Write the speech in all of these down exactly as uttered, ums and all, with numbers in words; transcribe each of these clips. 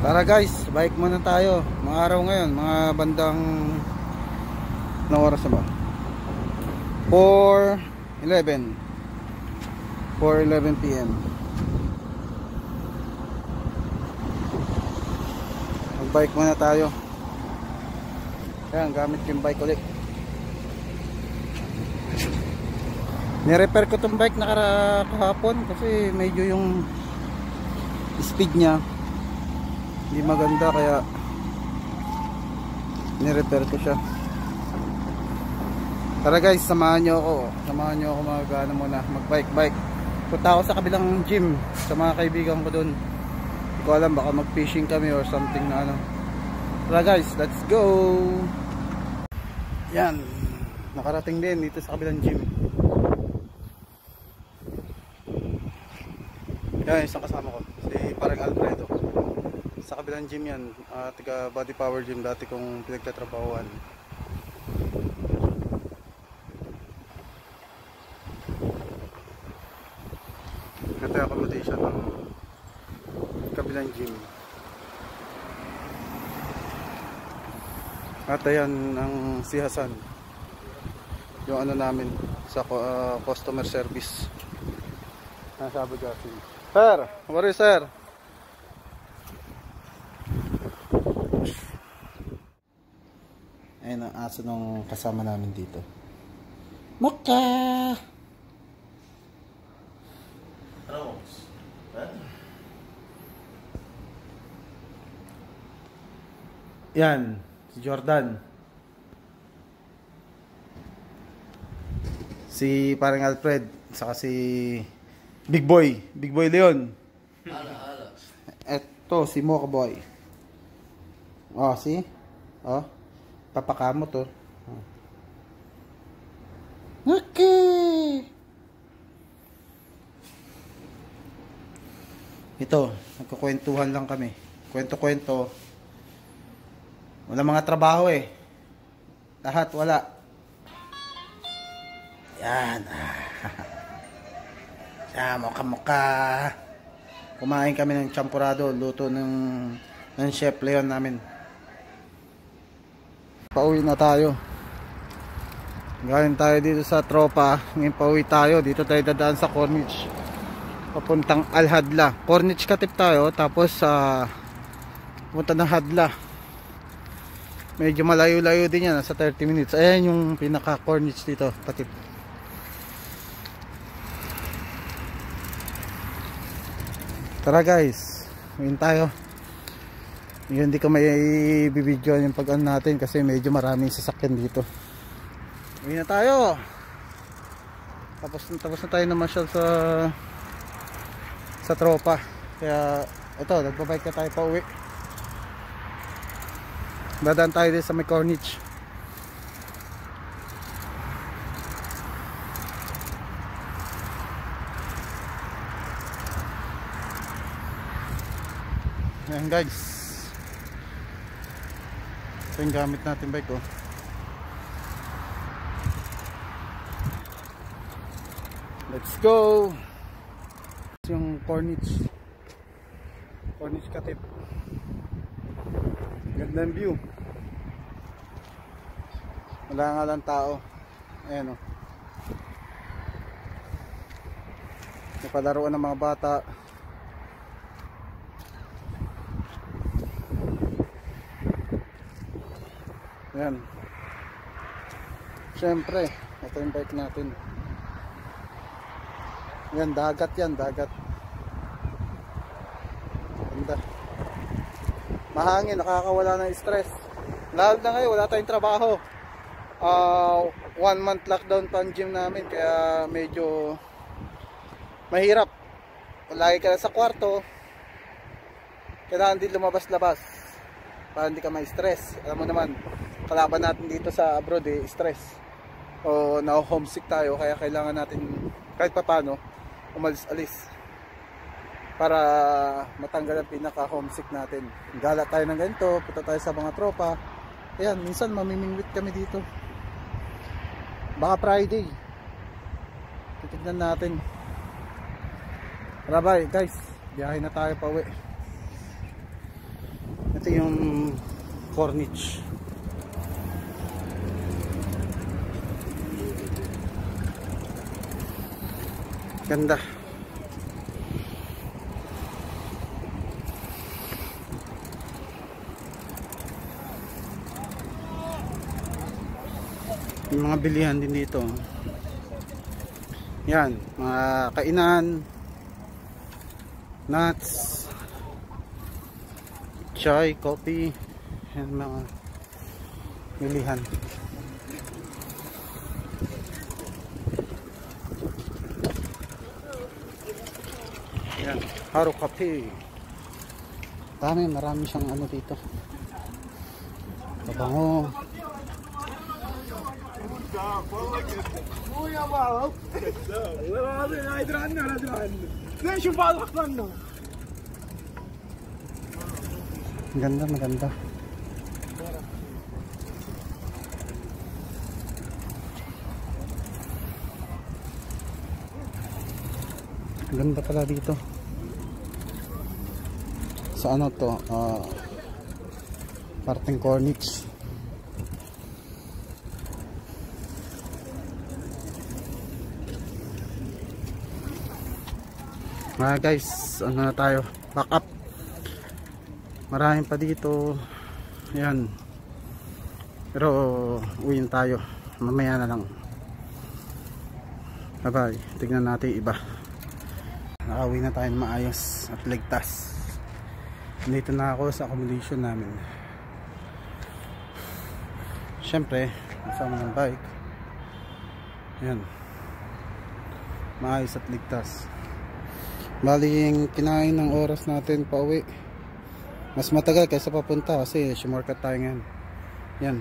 Tara guys, bike muna tayo. Mga araw ngayon, mga bandang na oras na ba? four eleven four eleven p m Mag-bike muna tayo. Ayan, gamit yung bike ulit. Ni-repair ko tong bike na kahapon kasi medyo yung speed niya hindi maganda, kaya ni-repair ko siya. Tara guys, samahan nyo ako samahan nyo ako mag ano muna, mag bike bike. Punta ako sa kabilang gym sa mga kaibigan ko dun. Hindi ko alam, baka mag fishing kami or something na ano. Tara guys, let's go. Yan, nakarating din dito sa kabilang gym. Yan, isang kasama ko, si parang Alfredo. Sa kabilang gym yan, uh, taga Body Power Gym, dati kong pinagtatrabahuan. Ito yung accommodation ng kabilang gym. At ayan ang si Hasan, yung ano namin sa uh, customer service nasa Abu Dhabi. Sir, what is sir? Ayun ang aso nung kasama namin dito. Maka! Yan, si Jordan. Si parang Alfred, saka si Big Boy, Big Boy Leon. Eto si Mocha Boy. Oh, si? Oh. Papakamot to. Oh. Okay. Ito, nagkukwentuhan lang kami. Kwento-kwento. Wala mga trabaho eh. Lahat wala. Yan. Yan, mukha-mukha. Kumain kami ng champurado, luto ng ng chef Leon namin. Pauwi na tayo. Galing tayo dito sa tropa. Ngayon pauwi tayo. Dito tayo dadaan sa Corniche, papuntang Al Hadla. Corniche Katip tayo, tapos sa uh, punta ng Hadla. Medyo malayo-layo din yan, nasa thirty minutes. Ayan yung pinaka Corniche dito, Katip. Tara guys, ngayon tayo. Yun, hindi ko may bibidyo yung pag-ano natin kasi medyo maraming sasakyan dito. Uwi na tayo. Tapos, tapos na tayo namasyal sa sa tropa. Kaya ito, nagbabike na tayo pa uwi. Dadaan tayo din sa may Corniche. Ayan guys, ito yung gamit natin bike oh. Let's go. Yung Corniche Corniche Katip. Gandang view. Wala nga lang tao. Ayan oh. Napalaruan ng mga bata. Ayan. Siyempre, ito yung bike natin. Yan, dagat yan, dagat. Ganda. Mahangin, nakakawala ng stress. Lalo na ngayon, wala tayong trabaho. Uh, one month lockdown pa ang gym namin, kaya medyo mahirap. Lagi ka lang sa kwarto, kailangan din lumabas-labas para hindi ka ma-stress. Alam mo naman, kalaban natin dito sa abroad eh, stress o na homesick tayo, kaya kailangan natin kahit papano umalis-alis para matanggal ang pinaka homesick natin. Gala tayo ng ganito, punta tayo sa mga tropa. Ayan, minsan mamimingwit kami dito, baka Friday titignan natin. Tara, bye guys, biyahe na tayo pa uwi. Ito yung corniche. Ganda. Yung mga bilihan din dito. Yan, mga kainan, nuts, chai, coffee, yan mga bilihan. Yan, Haro Cafe. Dami, marami siyang ano dito. Pabango. Ganda, maganda. Ganda pala dito. Sa ano to? Uh, parteng corniche. Mga guys, ano na tayo, back up. Maraming pa dito. Ayan. Pero uwiin tayo mamaya na lang. Bye bye. Tignan natin iba. Nakauwi na tayo na maayos at ligtas. Dito na ako sa accommodation namin. Siyempre kasama ng bike. Ayan, maayos at ligtas. Bali yung kinain ng oras natin pa uwi mas matagal kaysa papunta kasi shortcut tayo ngayon. Yan,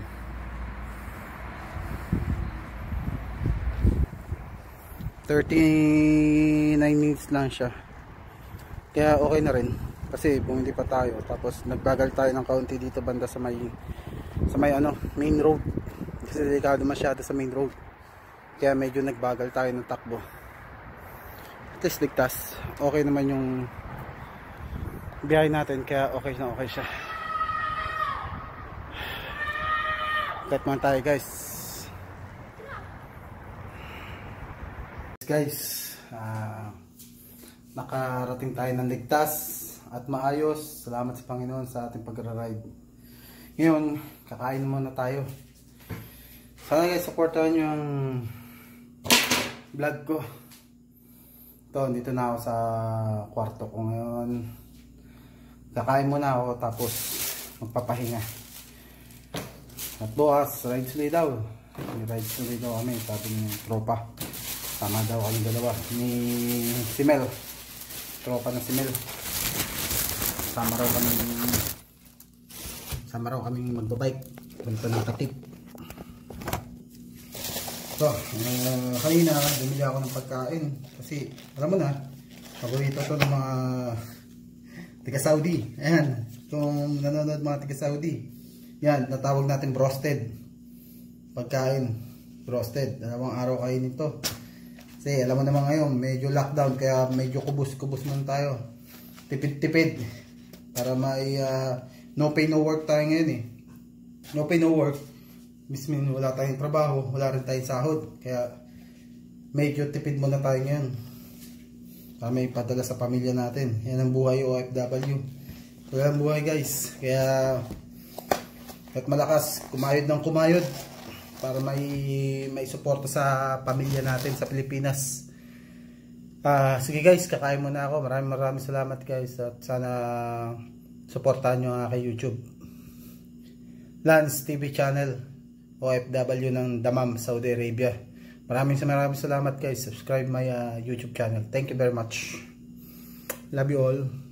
thirty-nine minutes lang siya, kaya okay na rin kasi bumili pa tayo. Tapos nagbagal tayo ng kaunti dito banda sa may sa may ano main road kasi delikado masyado sa main road, kaya medyo nagbagal tayo ng takbo. At least ligtas, okay naman yung biyahe natin, kaya okay na okay siya. Cut man tayo guys. Guys, uh, nakarating tayo ng ligtas at maayos. Salamat sa Panginoon sa ating pag-ride. Ngayon, kakain muna tayo. Sana guys, supportahan nyo yung vlog ko. Ito, dito na ako sa kwarto ko ngayon. Kakain muna ako tapos magpapahinga. At bukas, ride sleigh daw. May ride sleigh daw kami, sabi ng tropa. Sama daw kami dalawa. Ni si Mel. Tropa na si Mel. Sama raw kami Sama raw kami magbabike. Punta ng Katip. So, uh, kanina bumili ako ng pagkain kasi alam mo na, paborito to ng mga tiga Saudi. Ayan, kung nanonood mga tiga Saudi, yan, natawag natin roasted pagkain. Roasted, dalawang araw kainin to kasi alam mo naman ngayon medyo lockdown, kaya medyo kubos-kubos man tayo, tipid-tipid para may uh, no pay no work tayo ngayon eh. No pay no work mismin, wala tayong trabaho, wala rin tayong sahod, kaya medyo tipid muna tayo ngayon para may padala sa pamilya natin. Yan ang buhay O F W. Wala ang buhay guys, kaya kahit malakas, kumayod ng kumayod para may may suporta sa pamilya natin sa Pilipinas. Uh, sige guys, kakain muna ako. Maraming maraming salamat guys, at sana suportahan nyo ang aking YouTube Lance T V channel, O F W ng Dammam, Saudi Arabia. Maraming maraming salamat guys. Subscribe my uh, YouTube channel. Thank you very much. Love you all.